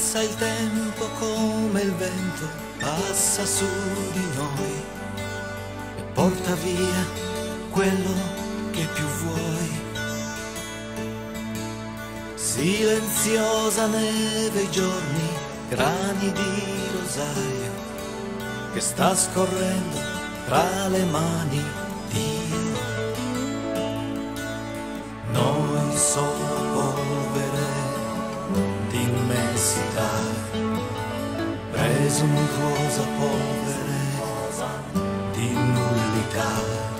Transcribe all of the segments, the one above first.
Passa il tempo come il vento, passa su di noi e porta via quello che più vuoi. Silenziosa neve i giorni, grani di rosario che sta scorrendo tra le mani di Dio. Noi solo polvere d'immensità, presuntuosa polvere di nullità.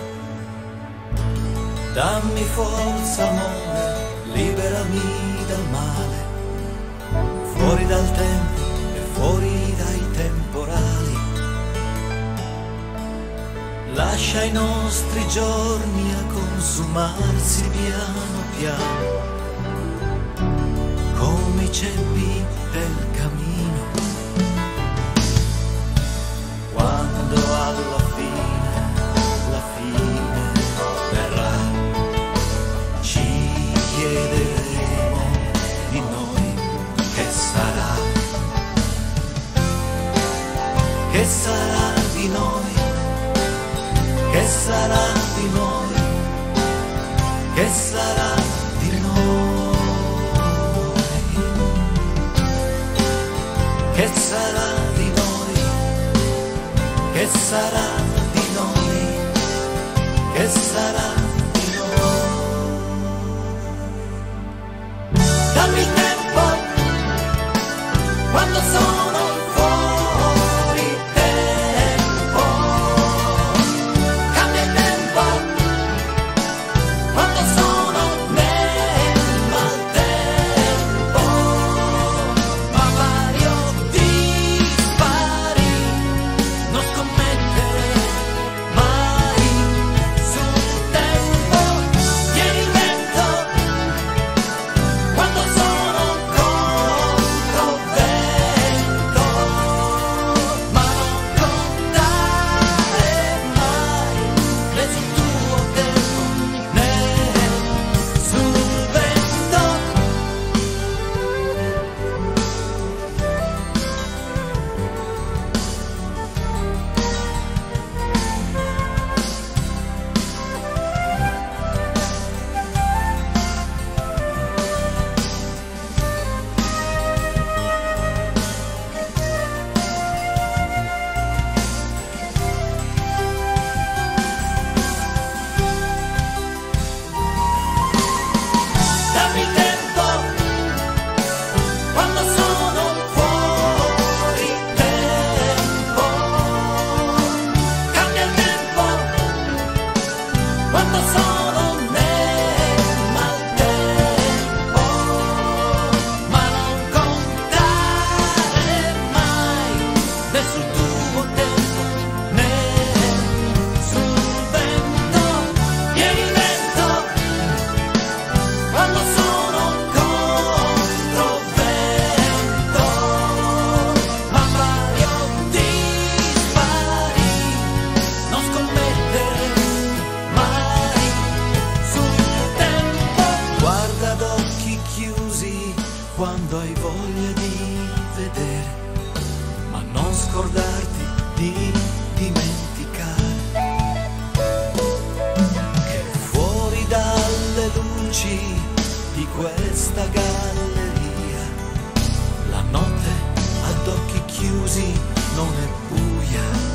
Dammi forza amore, liberami dal male, fuori dal tempo e fuori dai temporali. Lascia i nostri giorni a consumarsi piano piano, come i ceppi del cammino. Quando alla fine, la fine verrà, ci chiederemo di noi che sarà. Che sarà di noi? Che sarà di noi? Che sarà di noi? Che sarà di noi? Che sarà di noi? Che sarà di noi? Dammi il tempo quando sono fuori tempo. Cambia il tempo quando sono nel maltempo. Ma pari o dispari, non scommettere mai sul tempo. Tieni il vento quando sono contro vento, ma non contare mai né sul tuo tempo né sul vento. Dammi il tempo quando sono fuori tempo. Cambia il tempo quando sono nel maltempo, ma non contare mai né sul tuo tempo né sul vento. Tieni il vento quando sono contro vento, ma pari o dispari, non scommettere mai sul tempo. Guarda ad occhi chiusi quando hai voglia di vedere, ma non scordarti di dimenticare che fuori dalle luci di questa galleria la notte ad occhi chiusi non è buia.